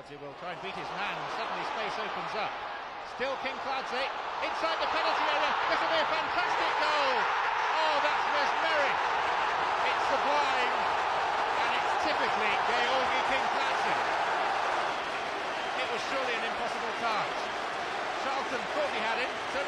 Kinkladze will try and beat his man. Suddenly space opens up. Still Kinkladze inside the penalty area. This will be a fantastic goal. Oh, that's mesmeric. It's sublime, and it's typically Georgi Kinkladze. It was surely an impossible task. Charlton thought he had him.